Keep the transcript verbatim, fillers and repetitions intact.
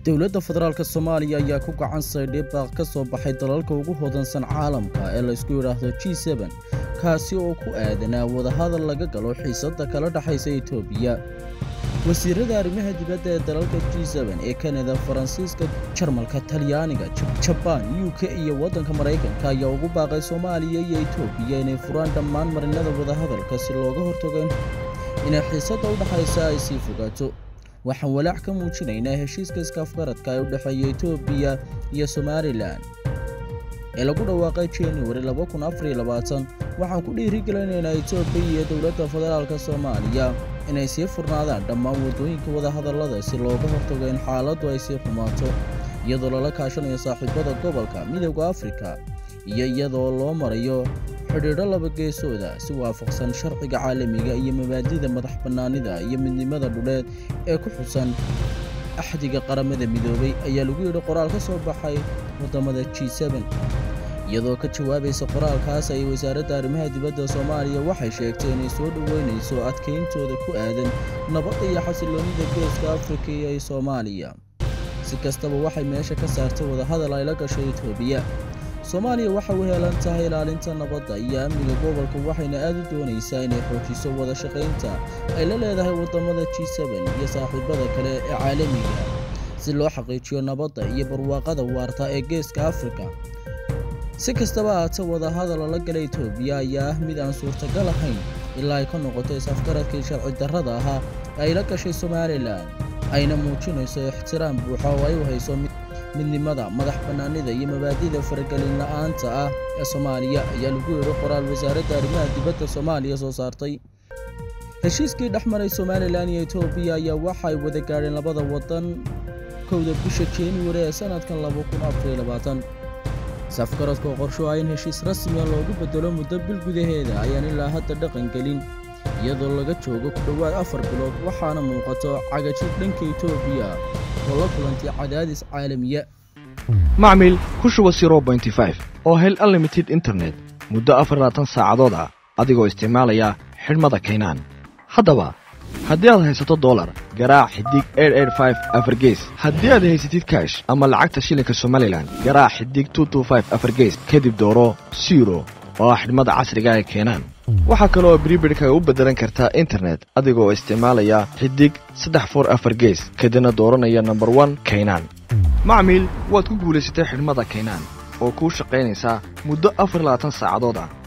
dowladda federaalka Soomaaliya ayaa ku gacan saydhay baaq ka soo baxay dalalka ugu hodansan caalamka ee la isku yiraahdo G seven kaasi oo ku aadanaa wada hadal laga galo xiisadda kala dhaxaysa Itoobiya. wasiirada arrimaha dibadda ee dalalka G seven ee Canada, Faransiiska, Jarmalka, Talyaaniga, Japan, U K iyo waddanka Mareykanka ayaa ugu baaqay Soomaaliya iyo Itoobiya inay furaan dhammaan marinada wada hadalka si looga hortago in xiisadda u dhaxaysa ay sii fogaato. waxaan walaac ka muujinaynaa heshiiska iskaafgaradka ee u dhaxeeya Itoobiya iyo Somaliland ee lagu dhawaaqay January laba kun afar iyo labaatan. waxaan ku dhiirigelinaynaa Itoobiya iyo dowladda federaalka Soomaaliya inay sii furnaadaan dhammaan wadooyinka wada hadallada si looga hortago in xaaladdu ay sii xumaato, iyadoo lala kaashanayo saaxiibada gobolka Midowga Afrika iyo iyadoo loo marayo xidhiidho laba geesooda si waafaqsan sharciga caalamiga iyo mabaadi'da madax-bannaanida iyo midnimada dhuleed ee ku xusan axdiga qaramada midoobay, ayaa lagu yidhi qoraal ka soo baxay wadamada G seven. iyadoo ka jawaabaysa qoraalkaas ay wasaaradda arrimaha dibadda Soomaaliya waxay sheegtay inay soo dhaweynayso adkeyntooda ku aadan nabadda iyo xasilloonida geeska Afrika iyo Soomaaliya. si kastaba waxay meesha ka saartay wada hadal ay la gashay Itoobiya. Soomaaliya waxa u heelan tahay ilaalinta nabadda iyo amniga gobolka, waxayna aad u doonaysaa inay xoojiso wada shaqaynta ay la leedahay wadamada G seven iyo saaxiibada kale ee caalamiga si loo xaqiijiyo nabadda iyo barwaaqada waarta ee geeska Afrika. si kastaba ahaatee wada hadal la galay Itoobiya ayaa ah mid aan suurtagal ahayn ilaa ay ka noqoto is-afgaradkii sharci darrada ahaa ay la gashay Somaliland, ayna muujinayso ixtiraam buuxa oo ay u hayso midnimada, madax-bannaanida iyo mabaadi'da faragelin la'aanta ah ee Soomaaliya, ayaa lagu yidhi qoraal wasaaradda arrimaha dibadda Soomaaliya soo saartay. heshiiskii dhexmaray Somaliland iyo Itoobiya ayaa waxay wada gaadheen labada wadan kowda bisha January ee sanadkan laba kun afar iyo labaatan. safgaradka oo qorsho ah in heshiis rasmi ah loogu bedelo muddo bil gudaheeda ayaan ilaa hadda dhaqan gelin, iyadoo laga joogo ku dhowaad afar bilood, waxaana muuqato cagajid dhanka Itoobiya oo la kulantay cadaadis caalamiya. macmiil ku shuba zero point five oo hel unlimited internet muddo afar iyo labaatan saacadood ah adigoo isticmaalaya xidhmada Kaynaan. haddaba haddii aad haysato dollar, garaac xidig eight eight five afar gees. haddii aad haysatid cash ama lacagta shilinka Somaliland, garaac xidig two two five afar gees, kadib dooro zero oo ah xidhmada casriga ah ee Kaynaan. waxaa kale oo prepaid-ka u beddelan kartaa internet adigoo isticmaalaya xidig saddex four afar gees, kadibna dooranaya number one Kaynaan. macmiil waad ku guulaysatay xidhmada Kaynaan oo kuu shaqaynaysaa muddo afar iyo labaatan saacadood ah.